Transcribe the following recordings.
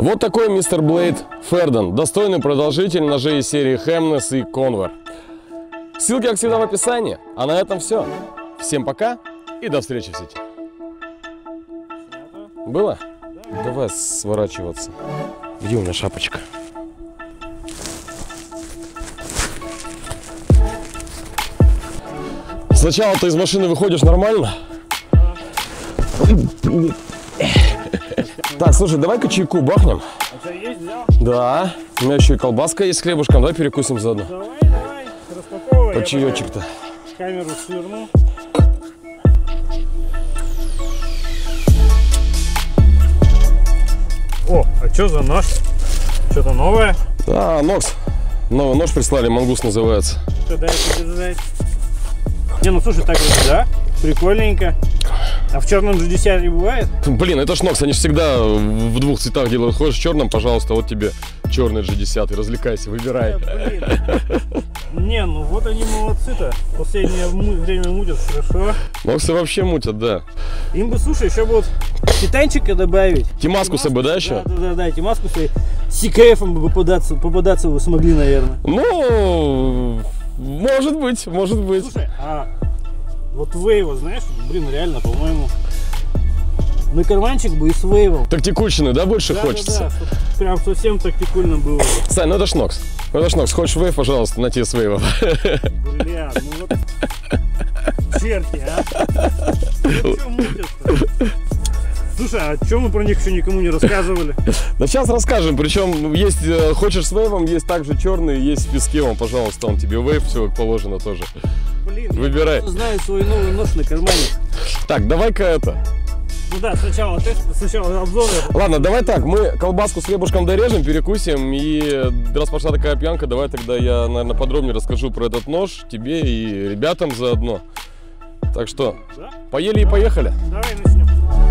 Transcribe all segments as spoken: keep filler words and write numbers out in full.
Вот такой мистер Блейд Ферден, достойный продолжитель ножей из серии Хемнес и Конвер. Ссылки, как всегда, в описании. А на этом все. Всем пока и до встречи в сети. Было? Да. Давай сворачиваться. Где у меня шапочка? Сначала ты из машины выходишь нормально. Так, слушай, давай-ка чайку бахнем. А что, есть, взял? Да. У меня еще и колбаска есть с хлебушком. Давай перекусим заодно. Давай, давай, распаковывай. По чаечек-то. Камеру сверну. О, а что за нож? Что-то новое? Да, Нокс. Новый нож прислали, мангус называется. Что, дай подержать. Не, ну слушай, так вот, да? Прикольненько. А в черном джи десять не бывает? Блин, это ж Нокс, они же всегда в двух цветах делают. Хочешь в черном, пожалуйста, вот тебе черный джи десять. Развлекайся, выбирай. Не, ну вот они молодцы-то. В последнее время мутят хорошо. Ноксы вообще мутят, да. Им бы, слушай, еще бы вот титанчика добавить. Тимаскуса бы, да, еще? Да, да, да, да, Тимаскуса. С КФом бы попадаться, попадаться вы смогли, наверное. Ну, может быть, может быть. Слушай, а вот Вейва, знаешь, блин, реально, по-моему, на карманчик бы и с Вейвом. Тактикульщины, да, больше да, хочется? Да, да, прям совсем тактикульно было. Сань, ну это ж Нокс. Ну это ж Нокс. Хочешь Вейв, пожалуйста, на тебе с Вейвом. Бля, ну вот черти, а? Ну что мутят-то? Слушай, а что мы про них еще никому не рассказывали? Да сейчас расскажем. Причем есть, хочешь с Вейвом, есть также черный, есть в песке, он, пожалуйста, он тебе Вейв, все как положено тоже. Блин, выбирай. Я знаю свой новый нож на кармане. Так, давай-ка это. Ну да, сначала тест, сначала обзор. Ладно, давай так, мы колбаску с хлебушком дорежем, перекусим, и раз пошла такая пьянка, давай тогда я, наверное, подробнее расскажу про этот нож тебе и ребятам заодно. Так что, да? Поели и поехали. Давай начнем.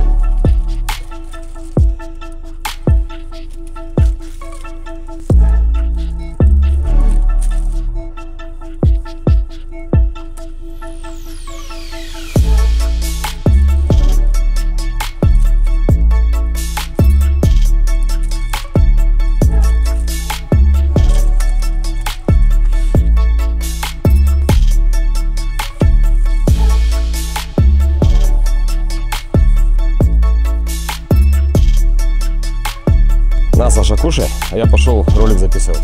На, Саша, кушай, а я пошел ролик записывать.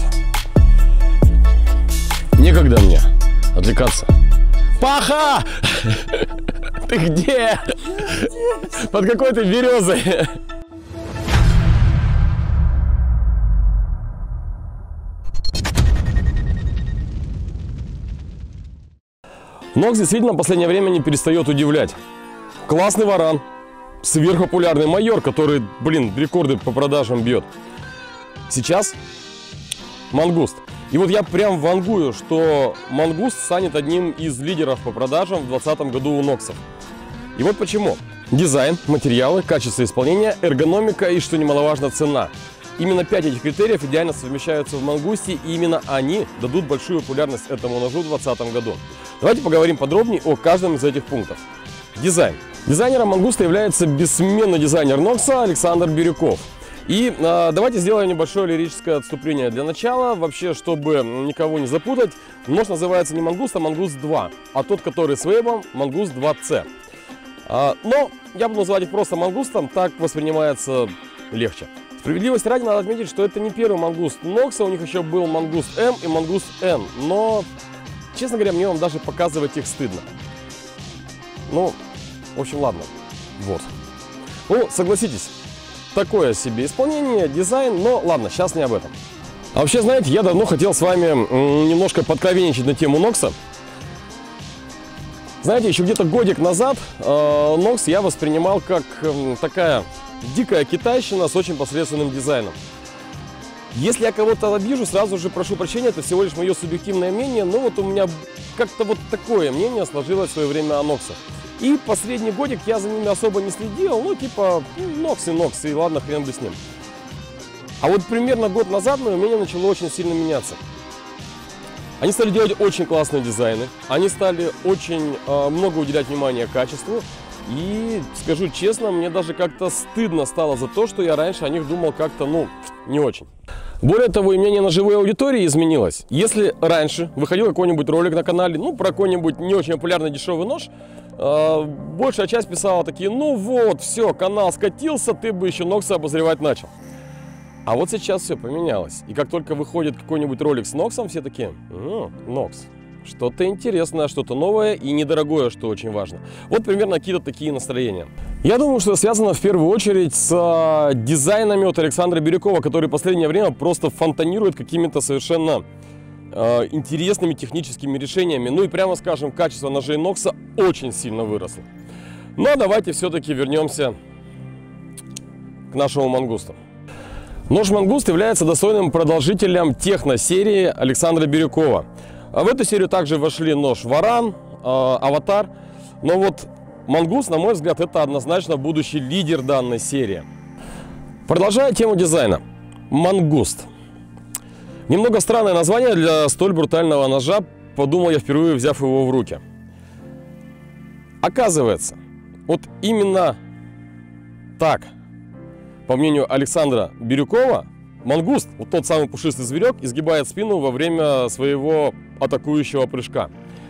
Некогда мне отвлекаться. Паха! Ты где? Под какой ты березой? Нокс действительно в последнее время не перестает удивлять. Классный варан. Сверхпопулярный майор, который, блин, рекорды по продажам бьет. Сейчас мангуст. И вот я прям вангую, что мангуст станет одним из лидеров по продажам в двадцатом году у Ноксов. И вот почему. Дизайн, материалы, качество исполнения, эргономика и, что немаловажно, цена. Именно пять этих критериев идеально совмещаются в мангусте, и именно они дадут большую популярность этому ножу в двадцатом году. Давайте поговорим подробнее о каждом из этих пунктов. Дизайн. Дизайнером мангуста является бессменный дизайнер Нокса Александр Бирюков. И э, давайте сделаем небольшое лирическое отступление для начала. Вообще, чтобы никого не запутать, нож называется не мангуст, а мангуст два. А тот, который с вейвом, мангуст два цэ. А, но я буду называть их просто мангустом, так воспринимается легче. Справедливости ради надо отметить, что это не первый мангуст Нокса. У них еще был мангуст эм и мангуст эн. Но, честно говоря, мне вам даже показывать их стыдно. Ну... В общем, ладно, вот. Ну, согласитесь, такое себе исполнение, дизайн, но ладно, сейчас не об этом. А вообще, знаете, я давно хотел с вами немножко подкровенничать на тему Нокса. Знаете, еще где-то годик назад э, Нокс я воспринимал как э, такая дикая китайщина с очень посредственным дизайном. Если я кого-то обижу, сразу же прошу прощения, это всего лишь мое субъективное мнение, но вот у меня как-то вот такое мнение сложилось в свое время о Ноксах. И последний годик я за ними особо не следил, ну типа Нокс и Нокс, и ладно, хрен бы с ним. А вот примерно год назад мое мнение начало очень сильно меняться. Они стали делать очень классные дизайны, они стали очень э, много уделять внимания качеству. И скажу честно, мне даже как-то стыдно стало за то, что я раньше о них думал как-то, ну, не очень. Более того, и мнение ножевой аудитории изменилось. Если раньше выходил какой-нибудь ролик на канале, ну, про какой-нибудь не очень популярный дешевый нож, э, большая часть писала такие: ну вот, все, канал скатился, ты бы еще Нокса обозревать начал. А вот сейчас все поменялось. И как только выходит какой-нибудь ролик с Ноксом, все такие: Нокс. Что-то интересное, что-то новое и недорогое, что очень важно. Вот примерно какие-то такие настроения. Я думаю, что это связано в первую очередь с дизайнами от Александра Бирюкова, который в последнее время просто фонтанирует какими-то совершенно э, интересными техническими решениями. Ну и прямо скажем, качество ножей Нокса очень сильно выросло. Но давайте все-таки вернемся к нашему мангусту. Нож мангуст является достойным продолжителем техно-серии Александра Бирюкова. В эту серию также вошли нож Варан, э, Аватар, но вот мангуст, на мой взгляд, это однозначно будущий лидер данной серии. Продолжая тему дизайна. Мангуст. Немного странное название для столь брутального ножа, подумал я, впервые взяв его в руки. Оказывается, вот именно так, по мнению Александра Бирюкова, мангуст, вот тот самый пушистый зверек, изгибает спину во время своего атакующего прыжка.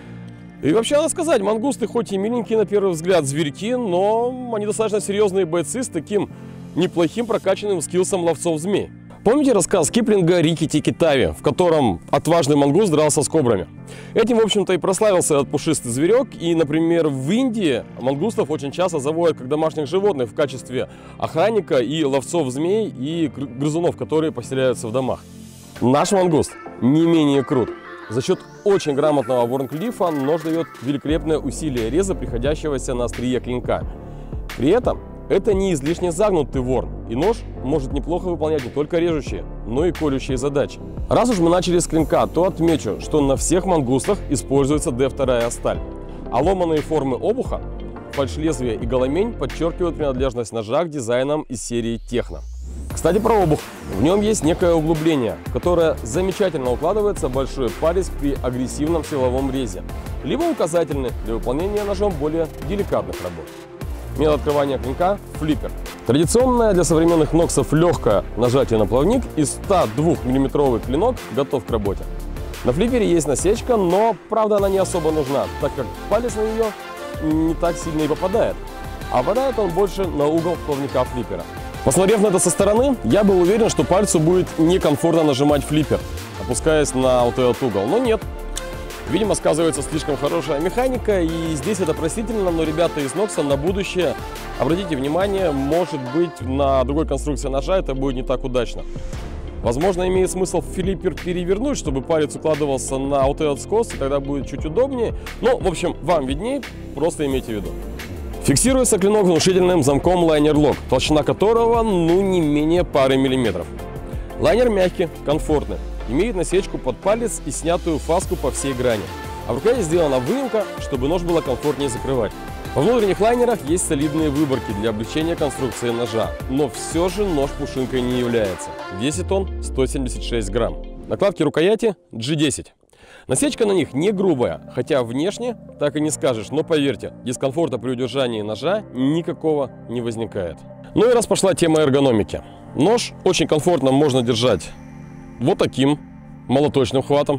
И вообще, надо сказать, мангусты хоть и миленькие на первый взгляд зверьки, но они достаточно серьезные бойцы с таким неплохим прокачанным скиллсом ловцов змей. Помните рассказ Киплинга «Рикки-Тикки-Тави», в котором отважный мангуст дрался с кобрами? Этим, в общем-то, и прославился этот пушистый зверек. И, например, в Индии мангустов очень часто заводят как домашних животных в качестве охранника и ловцов змей и грызунов, которые поселяются в домах. Наш мангуст не менее крут. За счет очень грамотного ворнклифа нож дает великолепное усилие реза, приходящегося на острие клинка. При этом это не излишне загнутый ворн, и нож может неплохо выполнять не только режущие, но и колющие задачи. Раз уж мы начали с клинка, то отмечу, что на всех мангустах используется дэ два сталь, а ломаные формы обуха, фальшлезвие и голомень подчеркивают принадлежность ножа к дизайнам из серии Техно. Кстати, про обух. В нем есть некое углубление, которое замечательно укладывается в большой палец при агрессивном силовом резе, либо указательный для выполнения ножом более деликатных работ. Метод открывания клинка – флиппер. Традиционное для современных ноксов легкое нажатие на плавник и сто двухмиллиметровый клинок готов к работе. На флиппере есть насечка, но, правда, она не особо нужна, так как палец на нее не так сильно и попадает, а попадает он больше на угол плавника флиппера. Посмотрев на это со стороны, я был уверен, что пальцу будет некомфортно нажимать флиппер, опускаясь на вот этот угол, но нет. Видимо, сказывается слишком хорошая механика, и здесь это простительно, но, ребята из Нокса, на будущее обратите внимание, может быть, на другой конструкции ножа это будет не так удачно. Возможно, имеет смысл флиппер перевернуть, чтобы палец укладывался на вот этот скос, и тогда будет чуть удобнее. Но, в общем, вам виднее, просто имейте в виду. Фиксируется клинок внушительным замком лайнер-лок, толщина которого, ну, не менее пары миллиметров. Лайнер мягкий, комфортный. Имеет насечку под палец и снятую фаску по всей грани. А в рукояти сделана выемка, чтобы нож было комфортнее закрывать. Во внутренних лайнерах есть солидные выборки для облегчения конструкции ножа. Но все же нож пушинкой не является. Весит он сто семьдесят шесть грамм. Накладки рукояти джи десять. Насечка на них не грубая, хотя внешне так и не скажешь. Но поверьте, дискомфорта при удержании ножа никакого не возникает. Ну и раз пошла тема эргономики. Нож очень комфортно можно держать вот таким молоточным хватом,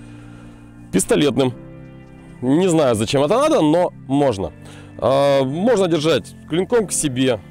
пистолетным. Не знаю, зачем это надо, но можно. А, можно держать клинком к себе,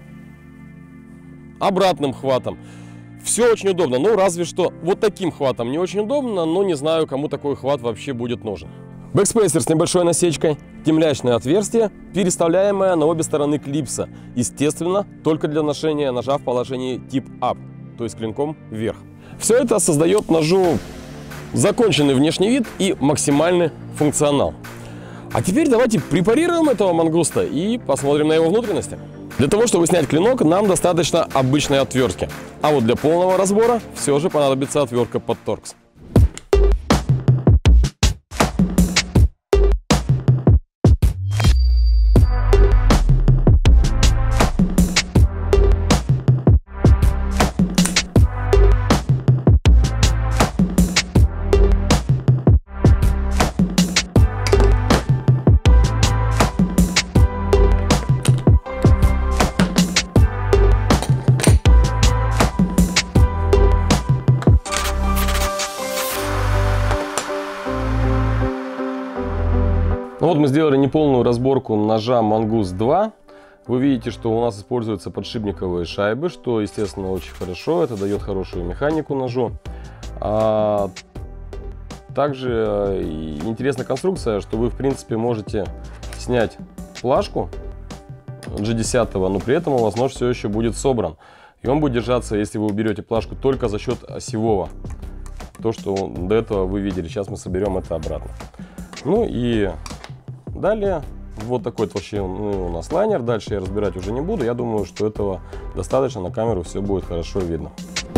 обратным хватом. Все очень удобно, ну разве что вот таким хватом не очень удобно, но не знаю, кому такой хват вообще будет нужен. Бэкспейсер с небольшой насечкой, темлячное отверстие, переставляемое на обе стороны клипса. Естественно, только для ношения ножа в положении тип ап, то есть клинком вверх. Все это создает ножу законченный внешний вид и максимальный функционал. А теперь давайте препарируем этого мангуста и посмотрим на его внутренности. Для того, чтобы снять клинок, нам достаточно обычной отвертки. А вот для полного разбора все же понадобится отвертка под торкс. Вот мы сделали неполную разборку ножа Мангуст два. Вы видите, что у нас используются подшипниковые шайбы, что, естественно, очень хорошо. Это дает хорошую механику ножу. А также интересная конструкция, что вы, в принципе, можете снять плашку джи десять, но при этом у вас нож все еще будет собран. И он будет держаться, если вы уберете плашку, только за счет осевого. То, что до этого вы видели. Сейчас мы соберем это обратно. Ну и далее вот такой толщины у нас лайнер. Дальше я разбирать уже не буду. Я думаю, что этого достаточно. На камеру все будет хорошо видно.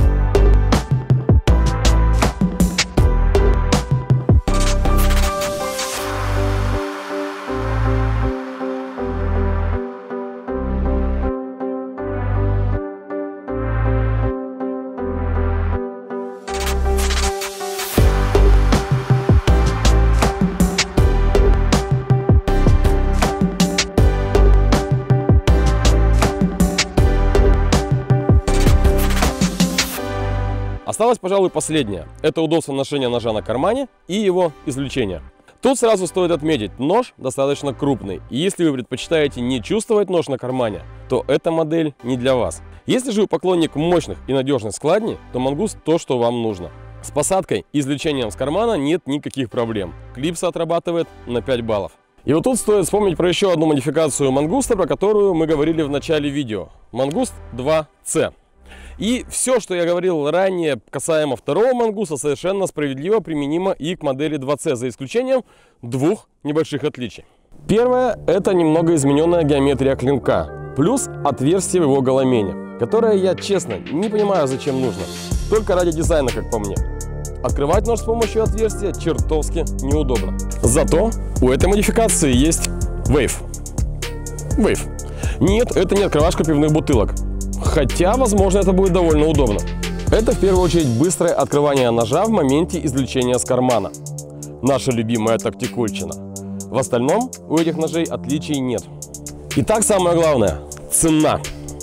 Осталось, пожалуй, последнее. Это удобство ношения ножа на кармане и его извлечение. Тут сразу стоит отметить, нож достаточно крупный. И если вы предпочитаете не чувствовать нож на кармане, то эта модель не для вас. Если же вы поклонник мощных и надежных складней, то Мангуст то, что вам нужно. С посадкой и извлечением с кармана нет никаких проблем. Клипса отрабатывает на пять баллов. И вот тут стоит вспомнить про еще одну модификацию Мангуста, про которую мы говорили в начале видео. Мангуст два цэ. И все, что я говорил ранее касаемо второго Мангуста, совершенно справедливо применимо и к модели два цэ, за исключением двух небольших отличий. Первое – это немного измененная геометрия клинка, плюс отверстие в его голомене, которое я, честно, не понимаю, зачем нужно, только ради дизайна, как по мне. Открывать нож с помощью отверстия чертовски неудобно. Зато у этой модификации есть Wave. Wave. Нет, это не открывашка пивных бутылок. Хотя, возможно, это будет довольно удобно. Это в первую очередь быстрое открывание ножа в моменте извлечения с кармана. Наша любимая тактикульчина. В остальном у этих ножей отличий нет. Итак, самое главное – цена.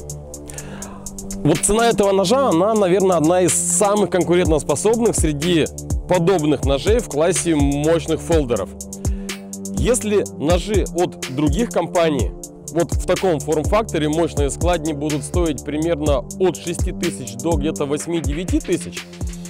Вот цена этого ножа, она, наверное, одна из самых конкурентоспособных среди подобных ножей в классе мощных фолдеров. Если ножи от других компаний вот в таком форм-факторе мощные складни будут стоить примерно от шести тысяч до где-то восьми-девяти тысяч,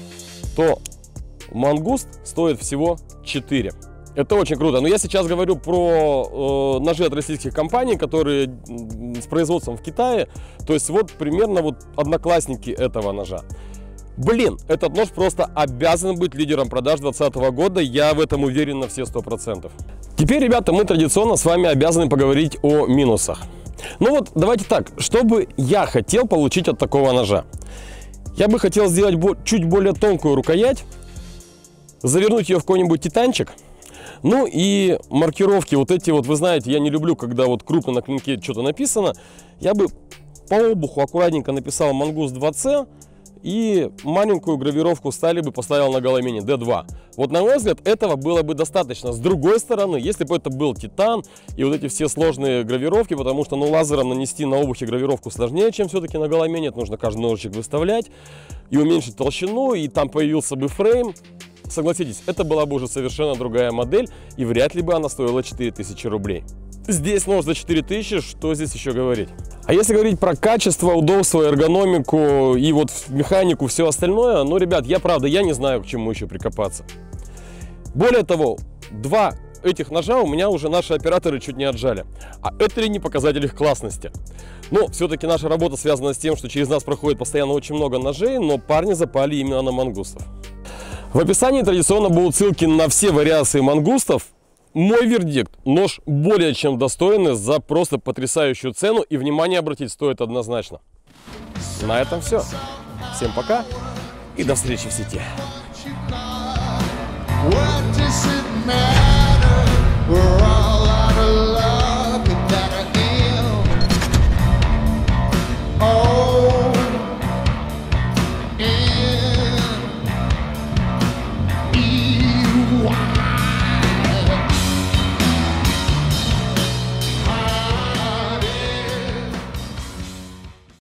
то Мангуст стоит всего четыре. Это очень круто. Но я сейчас говорю про э, ножи от российских компаний, которые с производством в Китае. То есть вот примерно вот одноклассники этого ножа. Блин, этот нож просто обязан быть лидером продаж двадцатого года. Я в этом уверен на все сто процентов. Теперь, ребята, мы традиционно с вами обязаны поговорить о минусах. Ну вот, давайте так. Что бы я хотел получить от такого ножа? Я бы хотел сделать чуть более тонкую рукоять, завернуть ее в какой-нибудь титанчик. Ну и маркировки вот эти вот, вы знаете, я не люблю, когда вот крупно на клинке что-то написано. Я бы по обуху аккуратненько написал Мангуст два цэ и маленькую гравировку стали бы поставил на голомене дэ два. Вот на мой взгляд, этого было бы достаточно. С другой стороны, если бы это был титан и вот эти все сложные гравировки, потому что ну, лазером нанести на обухе гравировку сложнее, чем все-таки на голомене. Это нужно каждый ножичек выставлять и уменьшить толщину, и там появился бы фрейм. Согласитесь, это была бы уже совершенно другая модель, и вряд ли бы она стоила четыре тысячи рублей. Здесь нож за четыре тысячи, что здесь еще говорить? А если говорить про качество, удобство, эргономику и вот механику, все остальное, ну, ребят, я правда, я не знаю, к чему еще прикопаться. Более того, два этих ножа у меня уже наши операторы чуть не отжали. А это ли не показатель их классности? Но все-таки наша работа связана с тем, что через нас проходит постоянно очень много ножей, но парни запали именно на мангустов. В описании традиционно будут ссылки на все вариации мангустов. Мой вердикт: нож более чем достойный за просто потрясающую цену, и внимание обратить стоит однозначно. На этом все. Всем пока и до встречи в сети. What does it matter? We're all